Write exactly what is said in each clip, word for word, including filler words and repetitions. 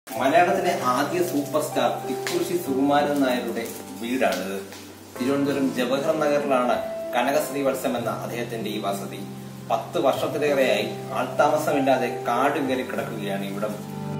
മലയാളത്തിലെ ആദ്യ super star Thikkurissy Sukumaran നായരുടെ വീടാണിത്. തിരുവനന്തപുരം ജവഹർ നഗറിലാണ് കനകശ്രീവത്സം എന്ന അദ്ദേഹത്തിന്റെ ഈ വസതി. പത്ത് വർഷത്തിലേറെയായി ആൾതാമസമില്ലാതെ കാട് കയറി കിടക്കുകയാണ് ഇവിടം.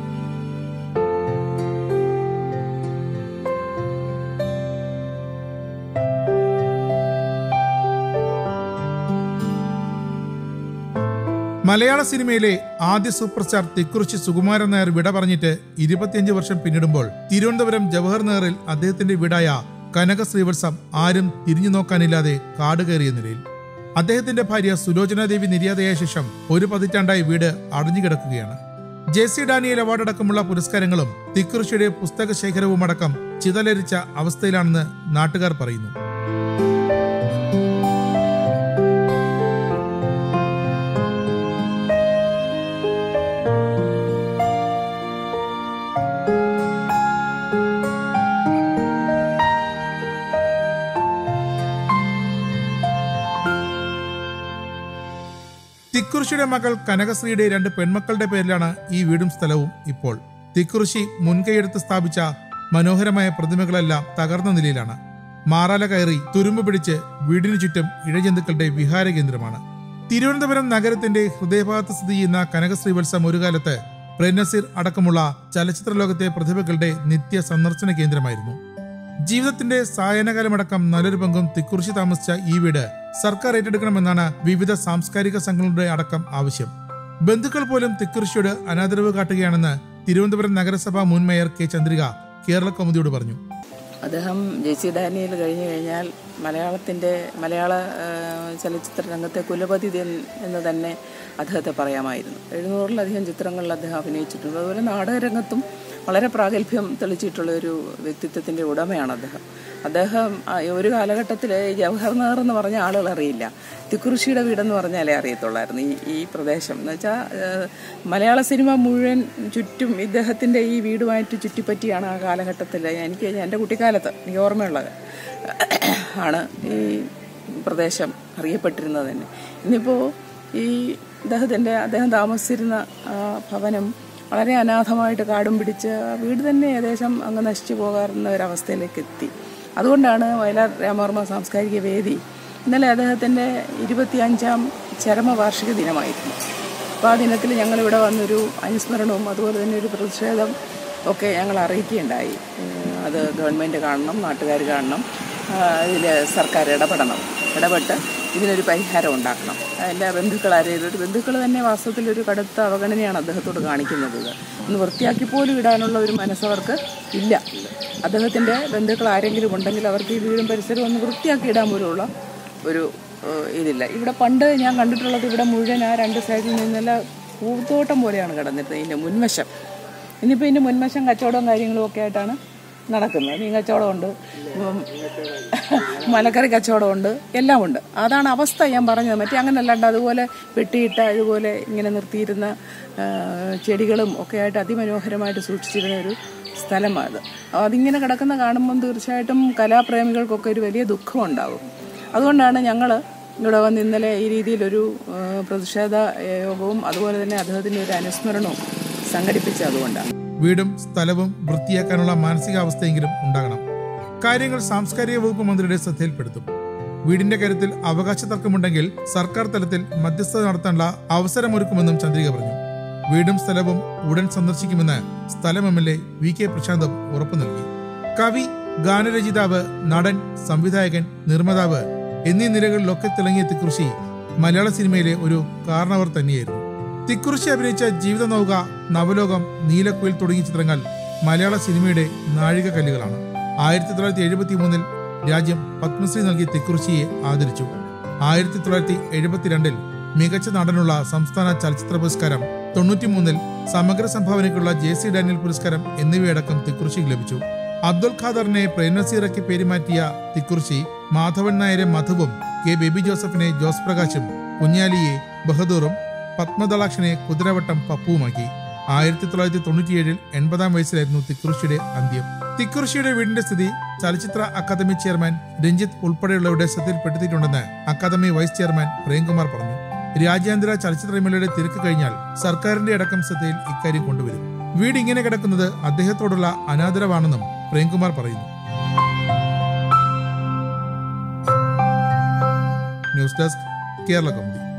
മലയാള സിനിമയിലെ ആദ്യ സൂപ്പർ സ്റ്റാർ തിക്കുറിശി സുകുമാരൻ നായർ വിട പറഞ്ഞിട്ട് ഇരുപത്തിയഞ്ച് വർഷം പിന്നിടുമ്പോൾ തിരുവനന്തപുരം ജവഹർ നഗറിൽ അദ്ദേഹത്തിന്റെ വീടായ കനകശ്രീവത്സം ആരും തിരിഞ്ഞു നോക്കാനില്ലാതെ കാട് കയറിയ നിലയിൽ. അദ്ദേഹത്തിന്റെ ഭാര്യ സുലോചന ദേവി നിര്യാതയായ ശേഷം ഒരു പതിറ്റാണ്ടായി വീട് അടഞ്ഞുകിടക്കുകയാണ്. ജെ സി ഡാനിയൽ അവാർഡടക്കമുള്ള പുരസ്കാരങ്ങളും തിക്കുറിശിയുടെ പുസ്തക ശേഖരവും അടക്കം ചിതലരിച്ച അവസ്ഥയിലാണെന്ന് നാട്ടുകാർ പറയുന്നു. തിക്കുറിശിയുടെ മകൾ കനകശ്രീയുടെ രണ്ട് പെൺമക്കളുടെ പേരിലാണ് ഈ വീടും സ്ഥലവും ഇപ്പോൾ. തിക്കുറിശി മുൻകൈയെടുത്ത് സ്ഥാപിച്ച മനോഹരമായ പ്രതിമകളെല്ലാം തകർന്ന നിലയിലാണ്. മാറാല കയറി തുരുമ്പ് പിടിച്ച് വീടിനു ചുറ്റും ഇഴജന്തുക്കളുടെ വിഹാര കേന്ദ്രമാണ്. തിരുവനന്തപുരം നഗരത്തിന്റെ ഹൃദയഭാഗത്ത് സ്ഥിതി ചെയ്യുന്ന കനകശ്രീവത്സം ഒരു കാലത്ത് പ്രേംനസീർ അടക്കമുള്ള ചലച്ചിത്ര ലോകത്തെ പ്രതിഭകളുടെ നിത്യ സന്ദർശന കേന്ദ്രമായിരുന്നു. ജീവിതത്തിന്റെ സായനകാലമടക്കം നല്ലൊരു പങ്കും തിക്കുറിശി താമസിച്ച ഈ വീട് സർക്കാർ ഏറ്റെടുക്കണമെന്നാണ് വിവിധ സാംസ്കാരിക സംഘങ്ങളുടെ അടക്കം ആവശ്യം. ബന്ധുക്കൾ പോലും തിക്കുറിശിയോട് അനാദരവ് കാട്ടുകയാണെന്ന് തിരുവനന്തപുരം നഗരസഭാ മുൻ മേയർ കെ ചന്ദ്രിക കേരള കൗമുദിയോട് പറഞ്ഞു. അദ്ദേഹം ജെ സി ഡാനിയൽ കഴിഞ്ഞു കഴിഞ്ഞാൽ മലയാളത്തിൻ്റെ മലയാള ചലച്ചിത്ര രംഗത്തെ കുലപതി എന്ന് തന്നെ അദ്ദേഹത്തെ പറയാമായിരുന്നു. എഴുന്നൂറിലധികം ചിത്രങ്ങളിൽ അദ്ദേഹം അഭിനയിച്ചിട്ടുണ്ട്. അതുപോലെ നാടകരംഗത്തും വളരെ പ്രാഗൽഭ്യം തെളിച്ചിട്ടുള്ള ഒരു വ്യക്തിത്വത്തിൻ്റെ ഉടമയാണ് അദ്ദേഹം. അദ്ദേഹം ഒരു കാലഘട്ടത്തിൽ ജവഹർ നഗർ എന്ന് പറഞ്ഞ ആളുകൾ അറിയില്ല, തിക്കുറിശിയുടെ വീടെന്ന് പറഞ്ഞാലേ അറിയത്തുള്ളായിരുന്നു ഈ ഈ പ്രദേശം. എന്ന് വെച്ചാൽ മലയാള സിനിമ മുഴുവൻ ചുറ്റും ഇദ്ദേഹത്തിൻ്റെ ഈ വീടുമായിട്ട് ചുറ്റിപ്പറ്റിയാണ് ആ കാലഘട്ടത്തിൽ, എനിക്ക് എൻ്റെ കുട്ടിക്കാലത്ത് എനിക്ക് ഓർമ്മയുള്ളത് ആണ് ഈ പ്രദേശം അറിയപ്പെട്ടിരുന്നത് തന്നെ. ഇന്നിപ്പോൾ ഈ അദ്ദേഹത്തിൻ്റെ അദ്ദേഹം താമസിച്ചിരുന്ന ഭവനം വളരെ അനാഥമായിട്ട് കാടും പിടിച്ച് വീട് തന്നെ ഏകദേശം അങ്ങ് നശിച്ചു പോകാറുന്ന ഒരവസ്ഥയിലേക്ക് എത്തി. അതുകൊണ്ടാണ് വയലാർ രാമവർമ്മ സാംസ്കാരിക വേദി ഇന്നലെ അദ്ദേഹത്തിൻ്റെ ഇരുപത്തി അഞ്ചാം ചരമവാർഷിക ദിനമായിരുന്നു. അപ്പോൾ ആ ദിനത്തിൽ ഞങ്ങളിവിടെ വന്നൊരു അനുസ്മരണവും അതുപോലെ തന്നെ ഒരു പ്രതിഷേധം ഒക്കെ ഞങ്ങൾ അറിയിക്കുകയുണ്ടായി. അത് ഗവൺമെൻറ് കാണണം, നാട്ടുകാർ കാണണം, ഇതിൽ സർക്കാർ ഇടപെടണം, ഇടപെട്ട് ഇതിനൊരു പരിഹാരം ഉണ്ടാക്കണം. എല്ലാ ബന്ധുക്കളാരെയും ഒരു ബന്ധുക്കൾ തന്നെ വാസ്തവത്തിലൊരു കടുത്ത അവഗണനയാണ് അദ്ദേഹത്തോട് കാണിക്കുന്നത്. ഇത് ഒന്ന് വൃത്തിയാക്കി പോലും ഇടാനുള്ള ഒരു മനസ്സവർക്ക് ഇല്ല. അദ്ദേഹത്തിൻ്റെ ബന്ധുക്കൾ ആരെങ്കിലും ഉണ്ടെങ്കിൽ അവർക്ക് ഈ വീടും പരിസരവും ഒന്ന് വൃത്തിയാക്കി ഇടാൻ പോലുള്ള ഒരു ഇതില്ല. ഇവിടെ പണ്ട് ഞാൻ കണ്ടിട്ടുള്ളത് ഇവിടെ മുഴുവൻ ആ രണ്ട് സൈഡിൽ നിന്നെല്ലാം പൂത്തോട്ടം പോലെയാണ് കിടന്നിരുന്നത് ഇതിൻ്റെ മുൻവശം. ഇനിയിപ്പോൾ ഇതിൻ്റെ മുൻവശം കച്ചവടവും കാര്യങ്ങളും ഒക്കെ ആയിട്ടാണ് നടക്കുന്നത്. മീൻ കച്ചവടമുണ്ട്, മലക്കറി കച്ചവടമുണ്ട്, എല്ലാം ഉണ്ട്. അതാണ് അവസ്ഥ ഞാൻ പറഞ്ഞത്. മറ്റേ അങ്ങനെ അല്ലാണ്ട് അതുപോലെ വെട്ടിയിട്ട ഇതുപോലെ ഇങ്ങനെ നിർത്തിയിരുന്ന ചെടികളും ഒക്കെ ആയിട്ട് അതിമനോഹരമായിട്ട് സൂക്ഷിച്ചിരുന്ന ഒരു സ്ഥലമാണ്. അതിങ്ങനെ കിടക്കുന്ന കാണുമ്പം തീർച്ചയായിട്ടും കലാപ്രേമികൾക്കൊക്കെ ഒരു വലിയ ദുഃഖം ഉണ്ടാകും. അതുകൊണ്ടാണ് ഞങ്ങൾ ഇവിടെ വന്ന് ഇന്നലെ ഈ രീതിയിലൊരു പ്രതിഷേധ യോഗവും അതുപോലെ തന്നെ അദ്ദേഹത്തിൻ്റെ ഒരു അനുസ്മരണവും സംഘടിപ്പിച്ചത് അതുകൊണ്ടാണ്. വീടും സ്ഥലവും വൃത്തിയാക്കാനുള്ള മാനസികാവസ്ഥയെങ്കിലും ഉണ്ടാകണം. കാര്യങ്ങൾ സാംസ്കാരിക വകുപ്പ് മന്ത്രിയുടെ ശ്രദ്ധയിൽപ്പെടുത്തും. വീടിന്റെ കാര്യത്തിൽ അവകാശ തർക്കമുണ്ടെങ്കിൽ സർക്കാർ തലത്തിൽ മധ്യസ്ഥത നടത്താനുള്ള അവസരമൊരുക്കുമെന്നും ചന്ദ്രിക പറഞ്ഞു. വീടും സ്ഥലവും ഉടൻ സന്ദർശിക്കുമെന്ന് സ്ഥലം M L A V K പ്രശാന്തും ഉറപ്പു നൽകി. കവി, ഗാനരചയിതാവ്, നടൻ, സംവിധായകൻ, നിർമ്മാതാവ് എന്നീ നിലകളിലൊക്കെ തിളങ്ങിയ തിക്കുറിശി മലയാള സിനിമയിലെ ഒരു കാരണവർ തന്നെയായിരുന്നു. തിക്കുറിശി അഭിനയിച്ച ജീവിത നൗക, നവലോകം, നീലക്കുയിൽ തുടങ്ങിയ ചിത്രങ്ങൾ മലയാള സിനിമയുടെ നാഴികക്കല്ലുകളാണ്. ആയിരത്തി തൊള്ളായിരത്തി എഴുപത്തി മൂന്നിൽ രാജ്യം പത്മശ്രീ നൽകി തിക്കുറിശിയെ ആദരിച്ചു. ആയിരത്തി തൊള്ളായിരത്തി എഴുപത്തിരണ്ടിൽ മികച്ച നടനുള്ള സംസ്ഥാന ചലച്ചിത്ര പുരസ്കാരം, തൊണ്ണൂറ്റിമൂന്നിൽ സമഗ്ര സംഭാവനയ്ക്കുള്ള ജെ സി ഡാനിയൽ പുരസ്കാരം എന്നിവയടക്കം തിക്കുറിശിക്ക് ലഭിച്ചു. അബ്ദുൽ ഖാദറിനെ പ്രേംനസീറാക്കി പേരുമാറ്റിയ തിക്കുറിശി മാധവൻ നായരെ മധുവും, കെ ബേബി ജോസഫിനെ ജോസ് പ്രകാശും, കുഞ്ഞാലിയെ ബഹദൂറും, പത്മദളാക്ഷനെ കുതിരവട്ടം പപ്പുവുമാക്കി. ആയിരത്തി തൊള്ളായിരത്തി തൊണ്ണൂറ്റിയേഴിൽ എൺപതാം വയസ്സിലായിരുന്നു തിക്കുറിശിയുടെ അന്ത്യം. തിക്കുറിശിയുടെ വീടിന്റെ സ്ഥിതി ചലച്ചിത്ര അക്കാദമി ചെയർമാൻ രഞ്ജിത്ത് ഉൾപ്പെടെയുള്ളവരുടെ ശ്രദ്ധയിൽപ്പെടുത്തിയിട്ടുണ്ടെന്ന് അക്കാദമി വൈസ് ചെയർമാൻ പ്രേംകുമാർ പറഞ്ഞു. രാജ്യാന്തര ചലച്ചിത്ര മേളയുടെ തിരക്ക് കഴിഞ്ഞാൽ സർക്കാരിന്റെ അടക്കം ശ്രദ്ധയിൽ ഇക്കാര്യം കൊണ്ടുവരും. വീട് ഇങ്ങനെ കിടക്കുന്നത് അദ്ദേഹത്തോടുള്ള അനാദരവാണെന്നും പ്രേംകുമാർ പറയുന്നു. News desk Kerala Kaumudi.